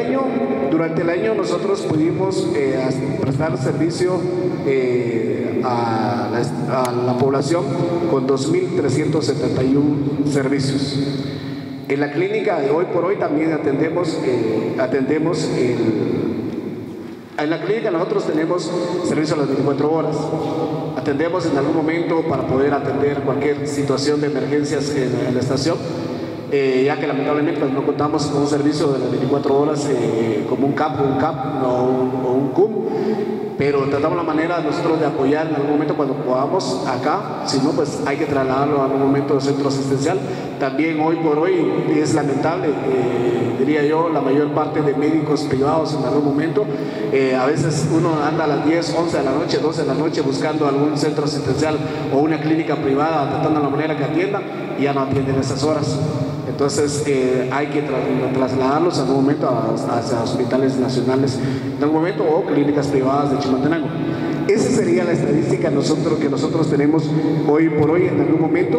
durante el año nosotros pudimos prestar servicio a la población con 2.371 servicios. En la clínica de hoy por hoy también atendemos en la clínica nosotros tenemos servicio a las 24 horas. Atendemos en algún momento para poder atender cualquier situación de emergencias en la estación, ya que lamentablemente no contamos con un servicio de las 24 horas como un CAP o un CUM, pero tratamos la manera nosotros de apoyar en algún momento cuando podamos acá, si no pues hay que trasladarlo a algún momento al centro asistencial. También hoy por hoy es lamentable, diría yo, la mayor parte de médicos privados en algún momento, a veces uno anda a las 10, 11 de la noche, 12 de la noche buscando algún centro asistencial o una clínica privada, tratando la manera que atienda, y ya no atienden esas horas. Entonces hay que trasladarlos en algún momento hacia hospitales nacionales en algún momento o clínicas privadas de Chimaltenango. Esa sería la estadística que nosotros tenemos hoy por hoy en algún momento.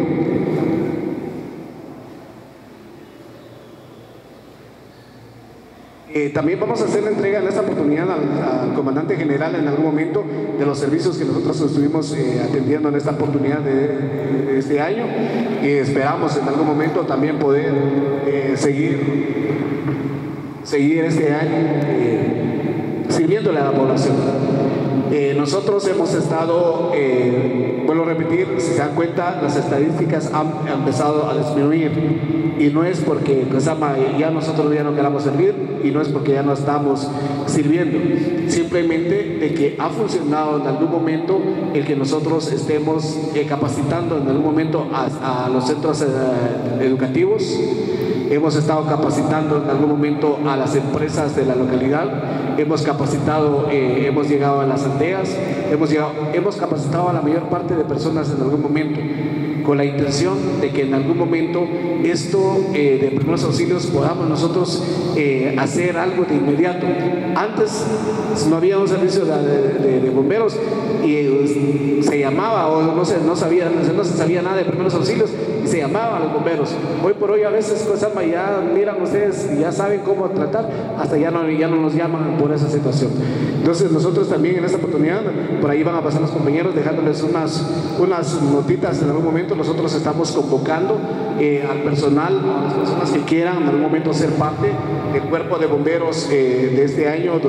También vamos a hacer la entrega en esta oportunidad al comandante general en algún momento de los servicios que nosotros estuvimos atendiendo en esta oportunidad de este año, y esperamos en algún momento también poder seguir este año sirviéndole a la población. Nosotros hemos estado, vuelvo a repetir, si se dan cuenta, las estadísticas han empezado a disminuir, y no es porque ya nosotros ya no queramos servir, y no es porque ya no estamos sirviendo, simplemente de que ha funcionado en algún momento el que nosotros estemos capacitando en algún momento a los centros educativos. Hemos estado capacitando en algún momento a las empresas de la localidad, hemos capacitado, hemos llegado a las aldeas, hemos capacitado a la mayor parte de personas en algún momento, con la intención de que en algún momento esto de primeros auxilios podamos nosotros hacer algo de inmediato. Antes no había un servicio de bomberos y se llamaba, o no se sabía nada de primeros auxilios, y se llamaba a los bomberos. Hoy por hoy a veces ya miran ustedes y ya saben cómo tratar, hasta ya no nos llaman por esa situación. Entonces nosotros también en esta oportunidad, por ahí van a pasar los compañeros dejándoles unas notitas en algún momento. Nosotros estamos convocando al personal, a las personas que quieran en algún momento ser parte del cuerpo de bomberos de este año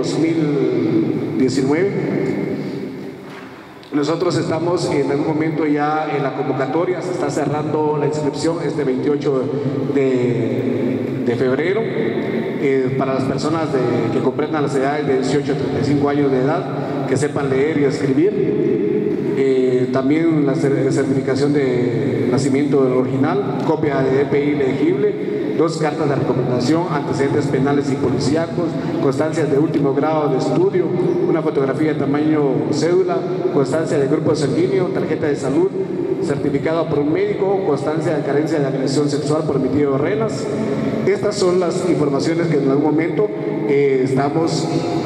2019. Nosotros estamos en algún momento ya en la convocatoria, se está cerrando la inscripción este 28 de febrero para las personas que comprendan las edades de 18 a 35 años de edad, que sepan leer y escribir. También la certificación de nacimiento del original, copia de DPI legible, 2 cartas de recomendación, antecedentes penales y policíacos, constancias de último grado de estudio, una fotografía de tamaño cédula, constancia de grupo sanguíneo, tarjeta de salud, certificado por un médico, constancia de carencia de agresión sexual por mi tío Renas. Estas son las informaciones que en algún momento estamos...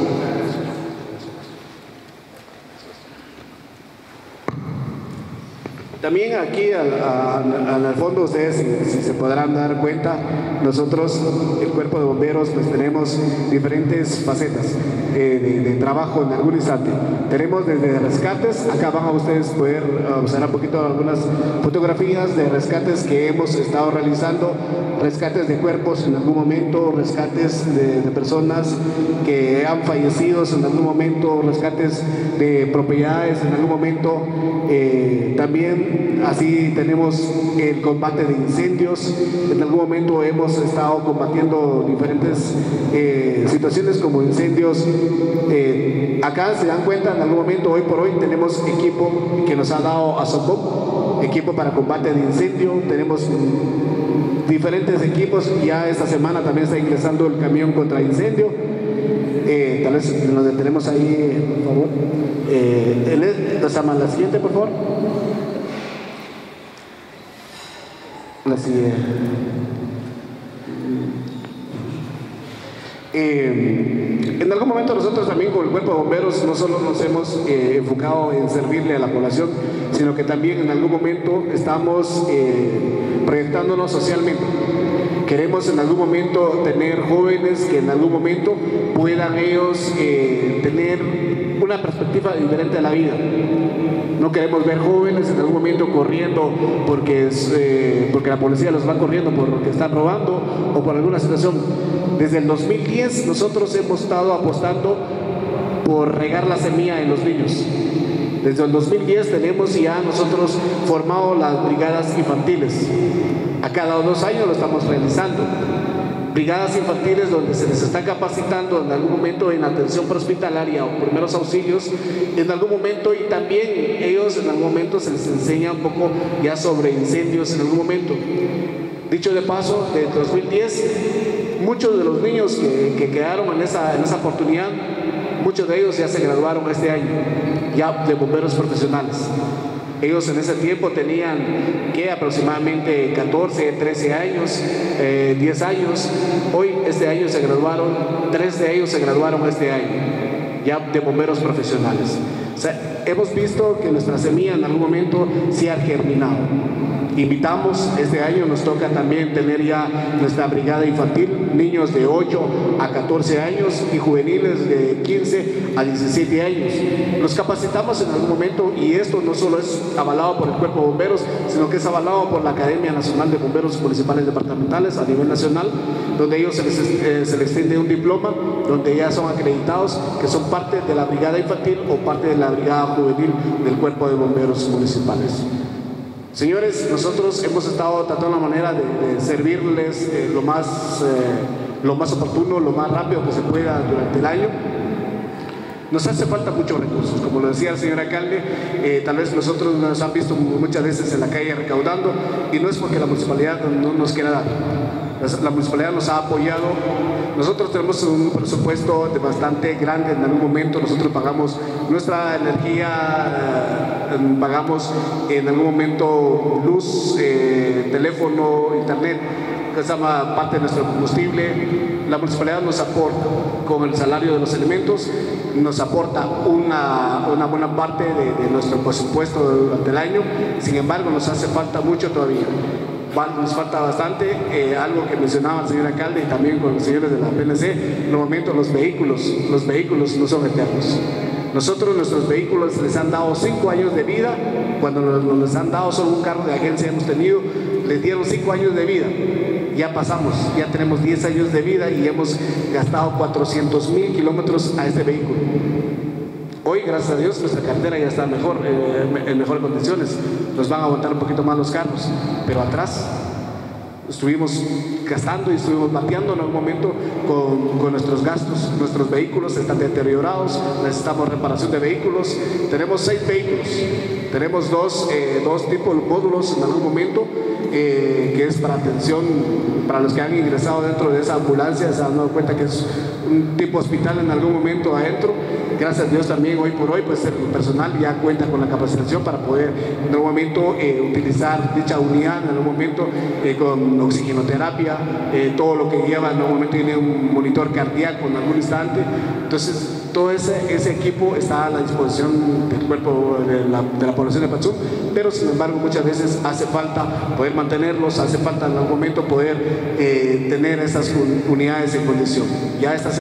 También aquí al fondo, ustedes si se podrán dar cuenta, nosotros, el cuerpo de bomberos, pues tenemos diferentes facetas de trabajo en algún instante. Tenemos desde rescates, acá van a ustedes poder observar un poquito algunas fotografías de rescates que hemos estado realizando, rescates de cuerpos en algún momento, rescates de personas que han fallecido en algún momento, rescates de propiedades en algún momento, también así tenemos el combate de incendios. En algún momento hemos estado combatiendo diferentes situaciones como incendios. Acá se dan cuenta, en algún momento, hoy por hoy, tenemos equipo que nos ha dado Asocom, equipo para combate de incendio. Tenemos diferentes equipos. Ya esta semana también está ingresando el camión contra incendio. Tal vez nos detenemos ahí, por favor. La siguiente, por favor. La siguiente. En algún momento nosotros también con el cuerpo de bomberos no solo nos hemos enfocado en servirle a la población, sino que también en algún momento estamos proyectándonos socialmente. Queremos en algún momento tener jóvenes que en algún momento puedan ellos tener una perspectiva diferente de la vida. No queremos ver jóvenes en algún momento corriendo porque la policía los va corriendo porque están robando o por alguna situación. Desde el 2010 nosotros hemos estado apostando por regar la semilla en los niños. Desde el 2010 tenemos ya nosotros formado las brigadas infantiles. A cada 2 años lo estamos realizando. Brigadas infantiles donde se les está capacitando en algún momento en atención prehospitalaria o primeros auxilios, en algún momento, y también ellos en algún momento se les enseña un poco ya sobre incendios en algún momento. Dicho de paso, de 2010, muchos de los niños que quedaron en esa oportunidad, muchos de ellos ya se graduaron este año, ya de bomberos profesionales. Ellos en ese tiempo tenían que aproximadamente 14, 13 años, 10 años. Hoy, este año se graduaron, 3 de ellos se graduaron este año, ya de bomberos profesionales. O sea, hemos visto que nuestra semilla en algún momento sí ha germinado. Invitamos, este año nos toca también tener ya nuestra brigada infantil, niños de 8 a 14 años y juveniles de 15 a 17 años. Los capacitamos en algún momento, y esto no solo es avalado por el Cuerpo de Bomberos, sino que es avalado por la Academia Nacional de Bomberos Municipales Departamentales a nivel nacional, donde ellos se les extiende un diploma, donde ya son acreditados que son parte de la brigada infantil o parte de la brigada juvenil del Cuerpo de Bomberos Municipales. Señores, nosotros hemos estado tratando la manera de servirles lo más oportuno, lo más rápido que se pueda durante el año. Nos hace falta muchos recursos, como lo decía el señor alcalde, tal vez nosotros nos han visto muchas veces en la calle recaudando, y no es porque la municipalidad no nos quiera dar. La municipalidad nos ha apoyado. Nosotros tenemos un presupuesto bastante grande. En algún momento nosotros pagamos nuestra energía, pagamos en algún momento luz, teléfono, internet, que es parte de nuestro combustible. La municipalidad nos aporta con el salario de los elementos, nos aporta una buena parte de nuestro presupuesto durante el año. Sin embargo, nos hace falta mucho todavía. Nos falta bastante, algo que mencionaba el señor alcalde y también con los señores de la PNC, en el momento los vehículos no son eternos. Nuestros vehículos les han dado 5 años de vida. Cuando nos les han dado solo un carro de agencia hemos tenido, les dieron 5 años de vida. Ya pasamos, ya tenemos 10 años de vida y hemos gastado 400,000 kilómetros a este vehículo. Hoy, gracias a Dios, nuestra carretera ya está mejor, en mejores condiciones. Nos van a aguantar un poquito más los carros, pero atrás estuvimos gastando y estuvimos bateando en algún momento con nuestros gastos. Nuestros vehículos están deteriorados, necesitamos reparación de vehículos. Tenemos 6 vehículos, tenemos dos tipos de módulos en algún momento, que es para atención, para los que han ingresado dentro de esa ambulancia, se han dado cuenta que es un tipo hospital en algún momento adentro. Gracias a Dios también hoy por hoy pues el personal ya cuenta con la capacitación para poder en algún momento utilizar dicha unidad, en algún momento con oxigenoterapia, todo lo que lleva, en algún momento tiene un monitor cardíaco en algún instante. Entonces todo ese equipo está a la disposición del cuerpo de la población de Patzum, pero sin embargo muchas veces hace falta poder mantenerlos, hace falta en algún momento poder tener esas unidades en condición. Ya